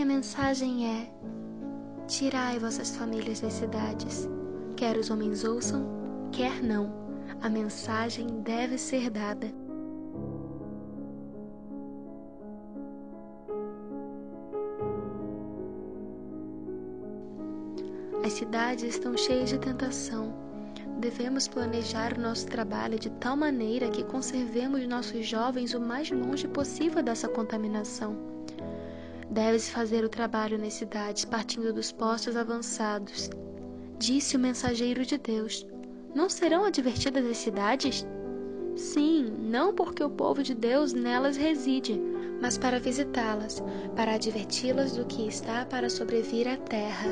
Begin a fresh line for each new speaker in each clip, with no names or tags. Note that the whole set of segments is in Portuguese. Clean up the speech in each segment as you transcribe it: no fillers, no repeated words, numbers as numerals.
minha mensagem é: tirai vossas famílias das cidades. Quer os homens ouçam, quer não, a mensagem deve ser dada. As cidades estão cheias de tentação. Devemos planejar o nosso trabalho de tal maneira que conservemos nossos jovens o mais longe possível dessa contaminação. Deve-se fazer o trabalho nas cidades partindo dos postos avançados. Disse o mensageiro de Deus: não serão advertidas as cidades? Sim, não porque o povo de Deus nelas reside, mas para visitá-las, para adverti-las do que está para sobrevir à terra.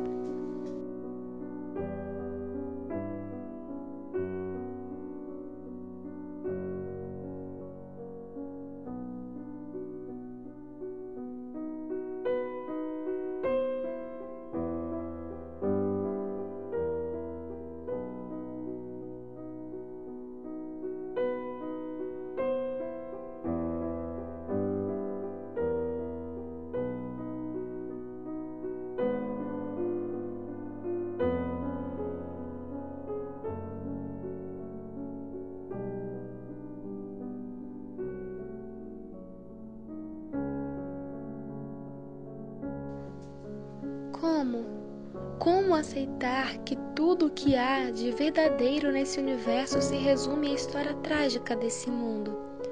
Como aceitar que tudo o que há de verdadeiro nesse universo se resume à história trágica desse mundo?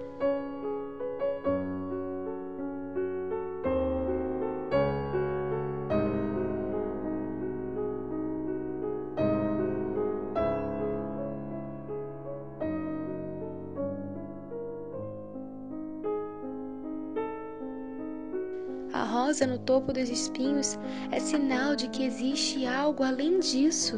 A rosa no topo dos espinhos é sinal de que existe algo além disso.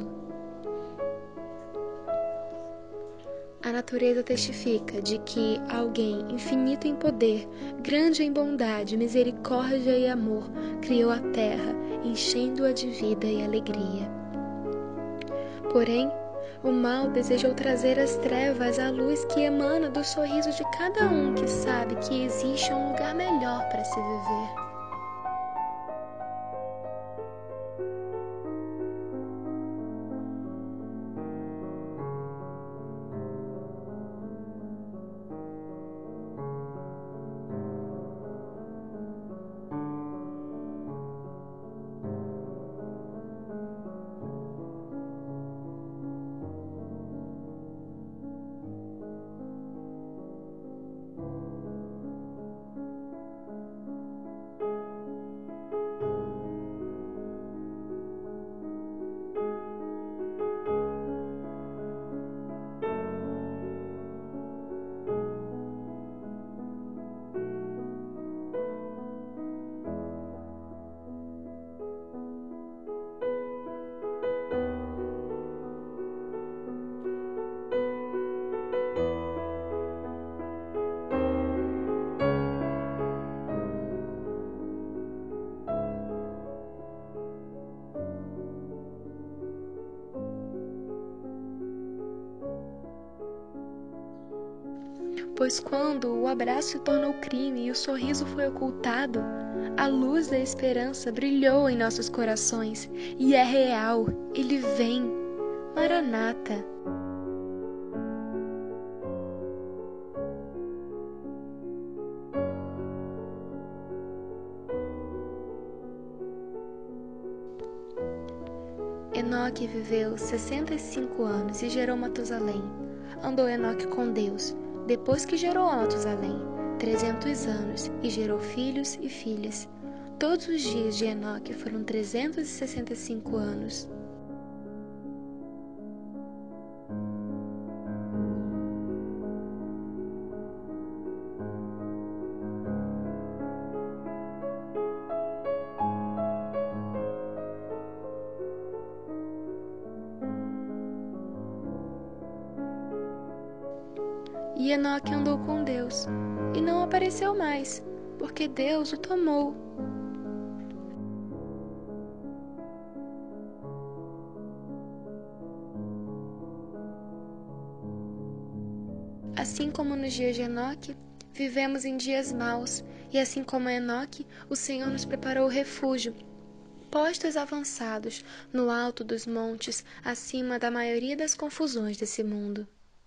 A natureza testifica de que alguém infinito em poder, grande em bondade, misericórdia e amor, criou a terra, enchendo-a de vida e alegria. Porém, o mal desejou trazer às trevas a luz que emana do sorriso de cada um que sabe que existe um lugar melhor para se viver. Pois quando o abraço se tornou crime e o sorriso foi ocultado, a luz da esperança brilhou em nossos corações, e é real, ele vem. Maranata. Enoque viveu 65 anos e gerou Matusalém. Andou Enoque com Deus, depois que gerou a Matusalém, 300 anos, e gerou filhos e filhas. Todos os dias de Enoque foram 365 anos. E Enoque andou com Deus, e não apareceu mais, porque Deus o tomou. Assim como nos dias de Enoque, vivemos em dias maus, E assim como Enoque, o Senhor nos preparou refúgio, postos avançados, no alto dos montes, acima da maioria das confusões desse mundo.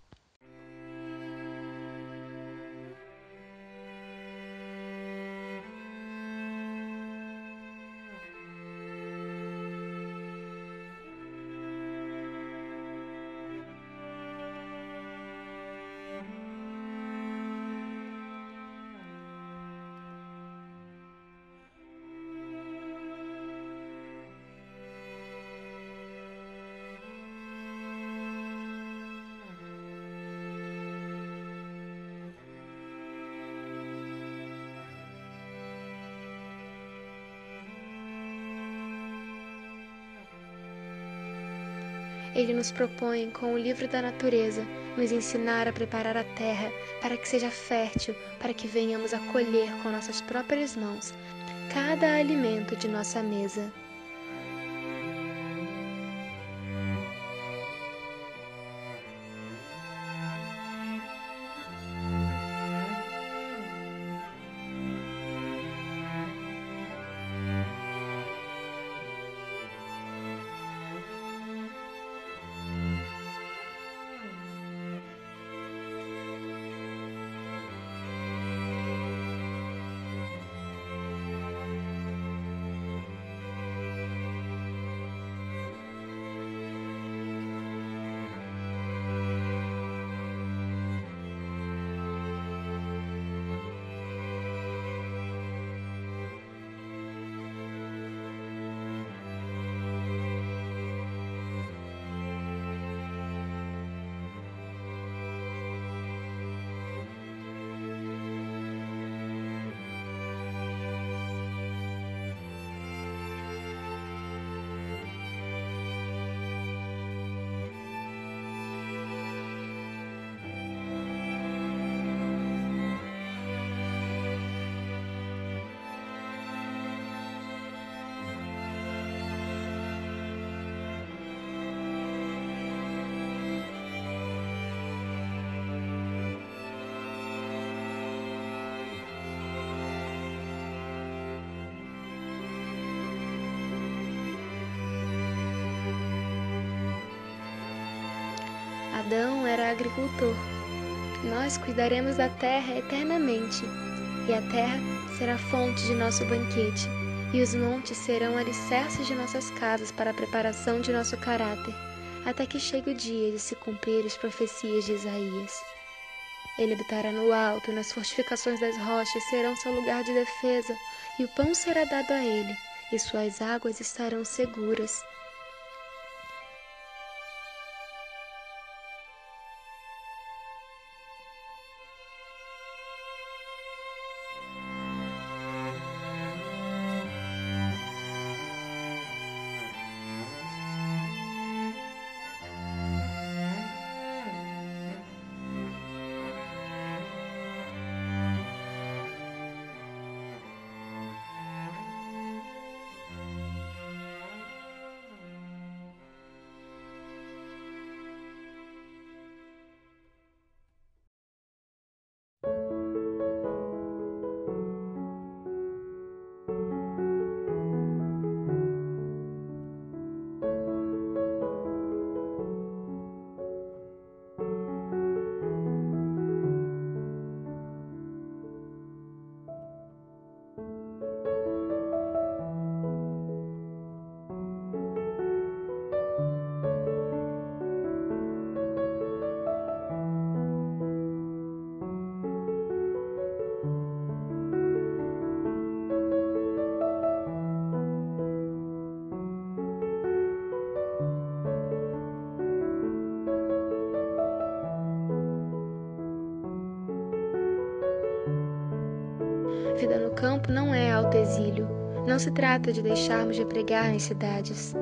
Ele nos propõe, com o livro da natureza, nos ensinar a preparar a terra para que seja fértil, para que venhamos a colher com nossas próprias mãos cada alimento de nossa mesa. Adão era agricultor. Nós cuidaremos da terra eternamente, e a terra será fonte de nosso banquete, e os montes serão alicerces de nossas casas para a preparação de nosso caráter, até que chegue o dia de se cumprir as profecias de Isaías. Ele habitará no alto, e nas fortificações das rochas serão seu lugar de defesa, e o pão será dado a ele, e suas águas estarão seguras. Vida no campo não é autoexílio. Não se trata de deixarmos de pregar nas cidades.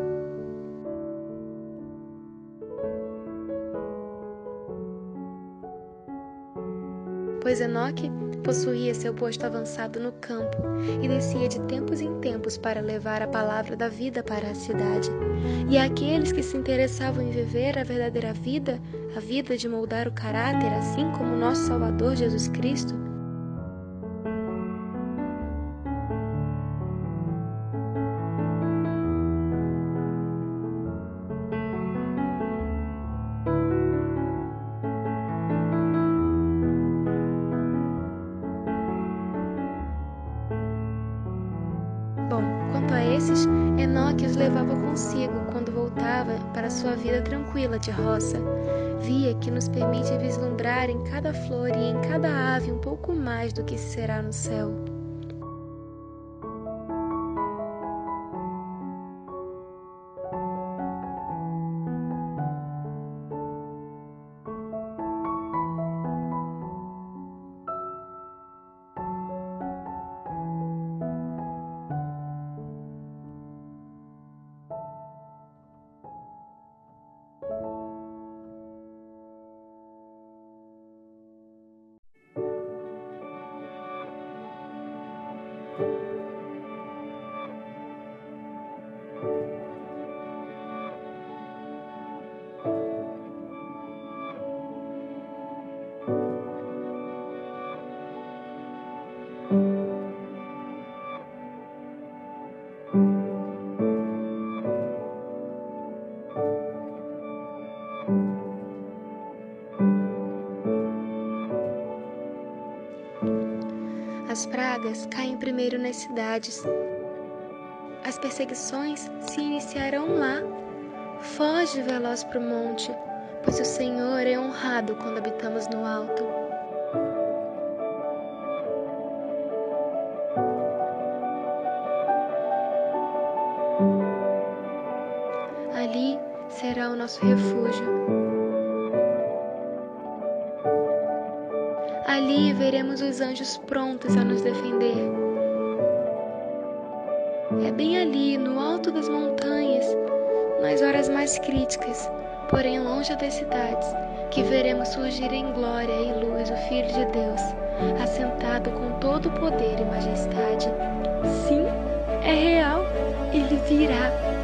Pois Enoque possuía seu posto avançado no campo e descia de tempos em tempos para levar a palavra da vida para a cidade. E aqueles que se interessavam em viver a verdadeira vida, a vida de moldar o caráter, assim como nosso Salvador Jesus Cristo, que os levava consigo quando voltava para sua vida tranquila de roça. Via que nos permite vislumbrar em cada flor e em cada ave um pouco mais do que será no céu. As pragas caem primeiro nas cidades. As perseguições se iniciarão lá. Foge veloz para o monte, pois o Senhor é honrado quando habitamos no alto. Ali será o nosso refúgio. Ali veremos os anjos prontos a nos defender. É bem ali, no alto das montanhas, nas horas mais críticas, porém longe das cidades, que veremos surgir em glória e luz o Filho de Deus, assentado com todo o poder e majestade. Sim, é real, ele virá.